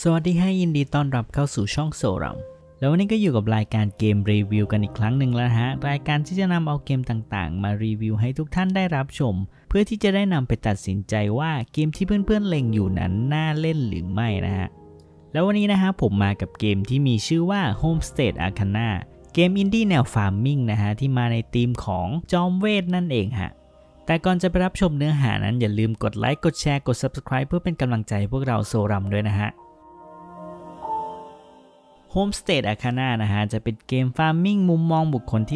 สวัสดีให้ยินดีต้อนรับเข้าสู่ช่องโซรัมแล้ววันนี้ก็อยู่กับรายการเกมรีวิวกันอีกครั้งหนึ่งแล้วฮะรายการที่จะนำเอาเกมต่างๆมารีวิวให้ทุกท่านได้รับชมเพื่อที่จะได้นำไปตัดสินใจว่าเกมที่เพื่อนๆเล็งอยู่นั้นน่าเล่นหรือไม่นะฮะแล้ววันนี้นะฮะผมมากับเกมที่มีชื่อว่า Homestead Arcana เกมอินดี้แนวฟาร์มมิ่งนะฮะที่มาในธีมของจอมเวทนั่นเองฮะแต่ก่อนจะไปรับชมเนื้อหานั้นอย่าลืมกดไลค์กดแชร์กด Subscribe เพื่อเป็นกำลังใจพวกเราโซรัมด้วยนะฮะHomestead Arcana นะฮะจะเป็นเกมฟาร์มมิ่งมุมมองบุคคลที่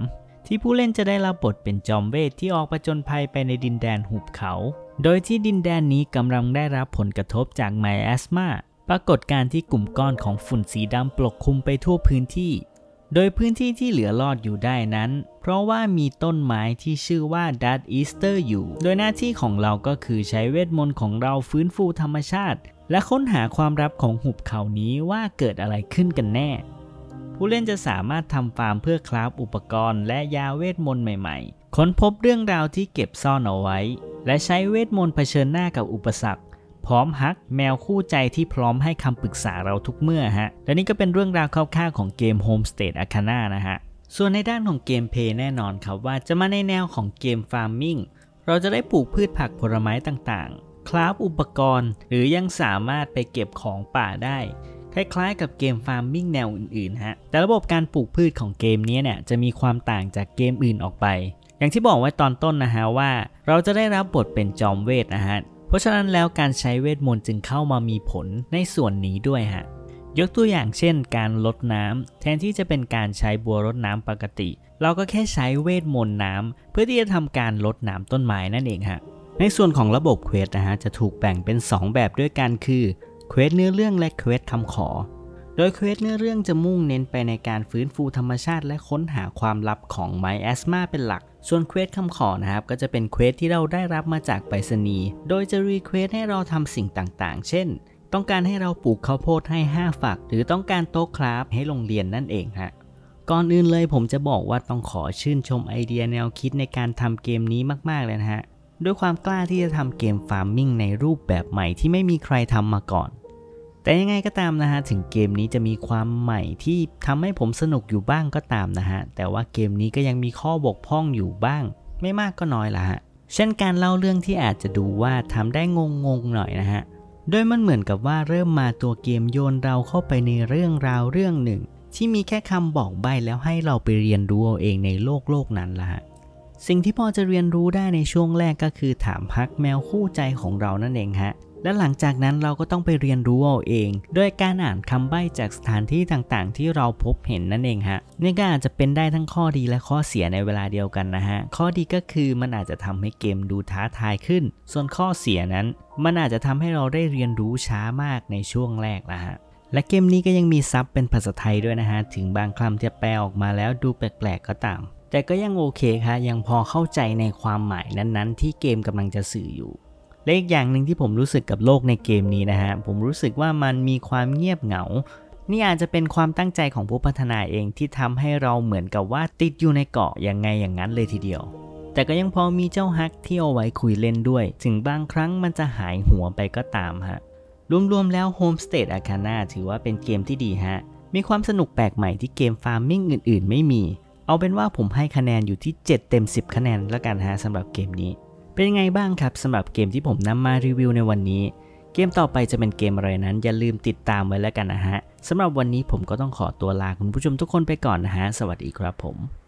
3ที่ผู้เล่นจะได้รับบทเป็นจอมเวทที่ออกผจญภัยไปในดินแดนหุบเขาโดยที่ดินแดนนี้กำลังได้รับผลกระทบจากไมแอสมาปรากฏการณ์ที่กลุ่มก้อนของฝุ่นสีดำปกคลุมไปทั่วพื้นที่โดยพื้นที่ที่เหลือรอดอยู่ได้นั้นเพราะว่ามีต้นไม้ที่ชื่อว่าดัตอีสเตอร์อยู่โดยหน้าที่ของเราก็คือใช้เวทมนต์ของเราฟื้นฟูธรรมชาติและค้นหาความลับของหุบเขานี้ว่าเกิดอะไรขึ้นกันแน่ผู้เล่นจะสามารถทำฟาร์มเพื่อคราฟอุปกรณ์และยาเวทมนต์ใหม่ๆค้นพบเรื่องราวที่เก็บซ่อนเอาไว้และใช้เวทมนต์เผชิญหน้ากับอุปสรรคพร้อมฮักแมวคู่ใจที่พร้อมให้คำปรึกษาเราทุกเมื่อฮะและนี่ก็เป็นเรื่องราวคร่าวๆของเกม Homestead Arcana นะฮะส่วนในด้านของเกมเพลย์แน่นอนครับว่าจะมาในแนวของเกมฟาร์มมิ่งเราจะได้ปลูกพืชผักผลไม้ต่างๆคราฟอุปกรณ์หรือยังสามารถไปเก็บของป่าได้คล้ายๆกับเกมฟาร์มมิ่งแนวอื่นๆฮะแต่ระบบการปลูกพืชของเกมนี้เนี่ยจะมีความต่างจากเกมอื่นออกไปอย่างที่บอกไว้ตอนต้นนะฮะว่าเราจะได้รับบทเป็นจอมเวทนะฮะเพราะฉะนั้นแล้วการใช้เวทมนต์จึงเข้ามามีผลในส่วนนี้ด้วยฮะยกตัวอย่างเช่นการรดน้ำแทนที่จะเป็นการใช้บัวรดน้ำปกติเราก็แค่ใช้เวทมนต์น้ำเพื่อที่จะทำการรดน้ำต้นไม้นั่นเองฮะในส่วนของระบบเควสนะฮะจะถูกแบ่งเป็น2แบบด้วยกันคือเควสเนื้อเรื่องและเควสคำขอโดยเควสเนื้อเรื่องจะมุ่งเน้นไปในการฟื้นฟูธรรมชาติและค้นหาความลับของไมแอสมาเป็นหลักส่วนเควสคำขอนะครับก็จะเป็นเควสที่เราได้รับมาจากไปรษณีย์โดยจะรีเควสให้เราทำสิ่งต่างๆเช่นต้องการให้เราปลูกข้าวโพดให้5ฝักหรือต้องการโต๊ะคราฟให้โรงเรียนนั่นเองฮะก่อนอื่นเลยผมจะบอกว่าต้องขอชื่นชมไอเดียแนวคิดในการทำเกมนี้มากๆเลยนะฮะด้วยความกล้าที่จะทำเกมฟาร์มมิ่งในรูปแบบใหม่ที่ไม่มีใครทำมาก่อนแต่ยังไงก็ตามนะฮะถึงเกมนี้จะมีความใหม่ที่ทำให้ผมสนุกอยู่บ้างก็ตามนะฮะแต่ว่าเกมนี้ก็ยังมีข้อบกพร่องอยู่บ้างไม่มากก็น้อยละฮะเช่นการเล่าเรื่องที่อาจจะดูว่าทำได้งงๆหน่อยนะฮะโดยมันเหมือนกับว่าเริ่มมาตัวเกมโยนเราเข้าไปในเรื่องราวเรื่องหนึ่งที่มีแค่คำบอกใบ้แล้วให้เราไปเรียนรู้เอาเองในโลกนั้นละฮะสิ่งที่พอจะเรียนรู้ได้ในช่วงแรกก็คือถามพักแมวคู่ใจของเรานั่นเองฮะและหลังจากนั้นเราก็ต้องไปเรียนรู้เอาเองโดยการอ่านคำใบ้จากสถานที่ต่างๆที่เราพบเห็นนั่นเองฮะนี่ก็อาจจะเป็นได้ทั้งข้อดีและข้อเสียในเวลาเดียวกันนะฮะข้อดีก็คือมันอาจจะทำให้เกมดูท้าทายขึ้นส่วนข้อเสียนั้นมันอาจจะทำให้เราได้เรียนรู้ช้ามากในช่วงแรกละฮะและเกมนี้ก็ยังมีซับเป็นภาษาไทยด้วยนะฮะถึงบางคำจะแปลออกมาแล้วดูแปลกๆก็ตามแต่ก็ยังโอเคค่ะยังพอเข้าใจในความหมายนั้นๆที่เกมกำลังจะสื่ออยู่และอีกอย่างหนึ่งที่ผมรู้สึกกับโลกในเกมนี้นะฮะผมรู้สึกว่ามันมีความเงียบเหงานี่อาจจะเป็นความตั้งใจของผู้พัฒนาเองที่ทำให้เราเหมือนกับว่าติดอยู่ในเกาะอย่างไงอย่างนั้นเลยทีเดียวแต่ก็ยังพอมีเจ้าฮักที่เอาไว้คุยเล่นด้วยถึงบางครั้งมันจะหายหัวไปก็ตามฮะรวมๆแล้ว Homestead Arcana ถือว่าเป็นเกมที่ดีฮะมีความสนุกแปลกใหม่ที่เกมฟาร์มมิ่งอื่นๆไม่มีเอาเป็นว่าผมให้คะแนนอยู่ที่7 เต็ม 10 คะแนนแล้วกันฮะสำหรับเกมนี้เป็นยังไงบ้างครับสำหรับเกมที่ผมนำมารีวิวในวันนี้เกมต่อไปจะเป็นเกมอะไรนั้นอย่าลืมติดตามไว้แล้วกันนะฮะสำหรับวันนี้ผมก็ต้องขอตัวลาคุณผู้ชมทุกคนไปก่อนนะฮะสวัสดีครับผม